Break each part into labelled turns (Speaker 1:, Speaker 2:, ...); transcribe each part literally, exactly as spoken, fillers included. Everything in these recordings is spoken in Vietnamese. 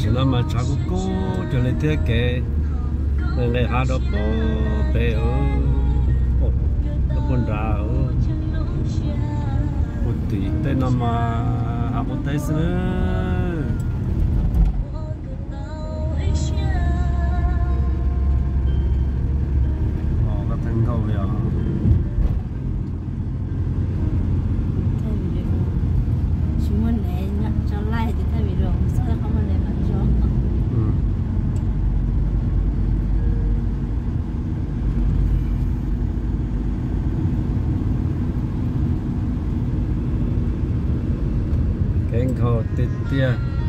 Speaker 1: nó mà cháu cũng cố cho nên thế kệ nên này hà đó bố bé ở nó buồn ra ở một tỷ tên nó mà hà một tay nữa họ có thành câu vậy cái khâu tít tia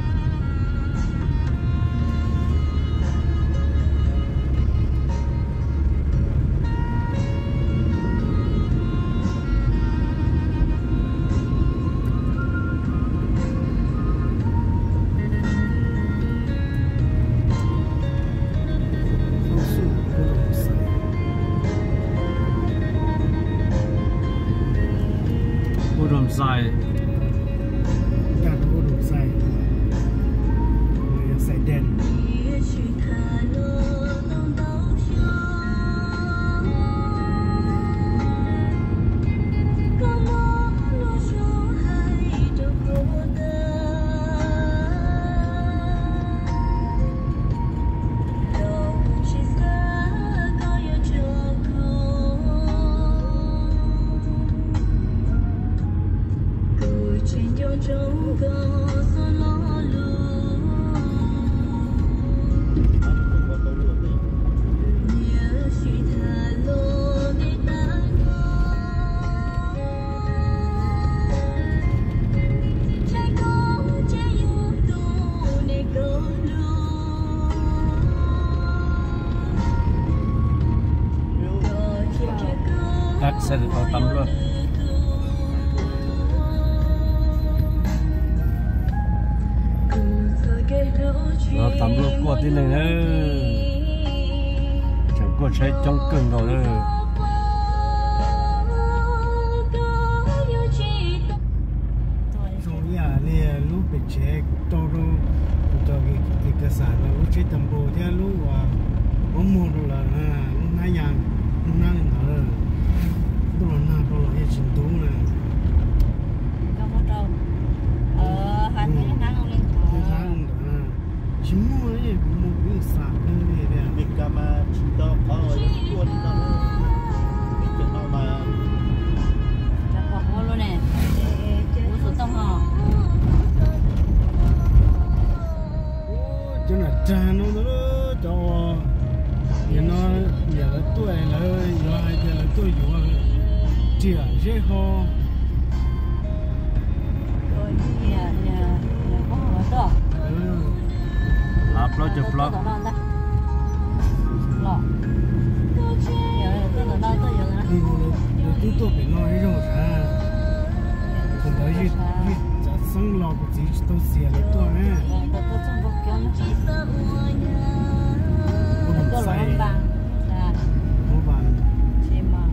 Speaker 1: u đầm dài sẽ được vào tắm luôn nó tắm luôn qua tí này nữa chẳng có chơi trong cưng đâu nữa
Speaker 2: rồi à nè lúc bị chết to rồi to cái cái cái sản là lúc chết tầm bồ theo lúc à ông mua rồi là lúc nãy giờ lúc nãy là nữa tôi là nào tôi là cái trình độ này
Speaker 3: đâu có đâu ờ hai cái nắng không lên
Speaker 2: cái nắng đó chỉ mua cái mua cái sản cái này nè
Speaker 4: mình cả mà chỉ đó có những cuốn đó mình cho nó mà
Speaker 3: chặt bỏ vô luôn nè uống số tông hò
Speaker 2: cho là trà nó đó cho giờ nó giờ là tuổi là giờ giờ là tuổi giờ chỉ là dễ ho
Speaker 3: rồi nhà nhà nhà có một đó
Speaker 1: upload cho vlog
Speaker 3: lọ giờ tôi ở đâu tôi giờ đó
Speaker 2: thì là tôi tôi phải nói rồi ra còn đấy gì gì sáng lò của chị tôi xỉa lại tôi nè
Speaker 3: tôi tôi trong vực kia nó
Speaker 2: tôi
Speaker 3: tôi là
Speaker 2: sai
Speaker 3: vàng
Speaker 2: không vàng
Speaker 3: xem mà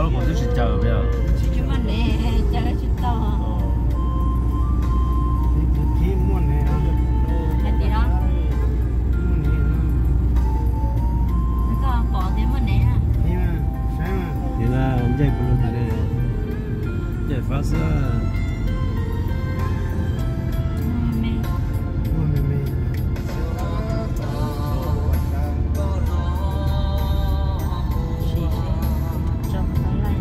Speaker 1: nó cũng rất chờ bây giờ
Speaker 3: chứ mà nè chờ chút to
Speaker 2: khi muốn này
Speaker 3: là gì đó
Speaker 2: muốn này
Speaker 3: nó có bỏ thêm mà nè
Speaker 2: thì mà sao mà
Speaker 1: thì là dây của nó này dây phát ra
Speaker 3: mẹ
Speaker 2: muốn mày mày
Speaker 3: xì xì trong cái này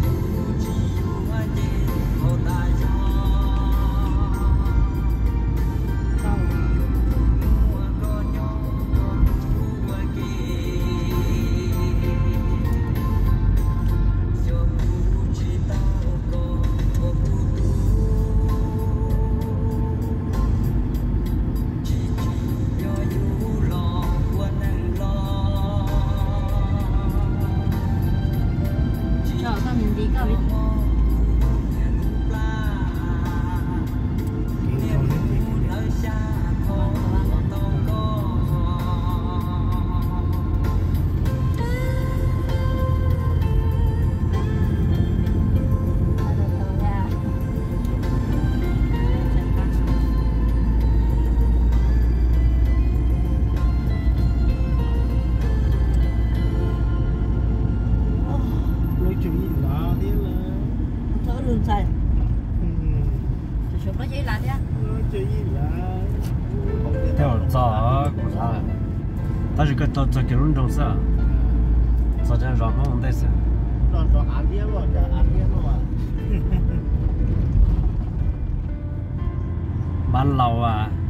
Speaker 3: cho con mình đi coi
Speaker 2: kiến câu này thì nói chuyện gì lạ thế là
Speaker 3: thở luôn xài
Speaker 2: ừ,
Speaker 3: thì số nó dễ làm nhá
Speaker 2: nói chuyện gì lạ
Speaker 1: theo gió của ta ta chỉ có tao cho cái rung trong sao sao cho rõ không đây sao
Speaker 4: nó nó ăn đi rồi chả ăn đi rồi
Speaker 1: bán lẩu à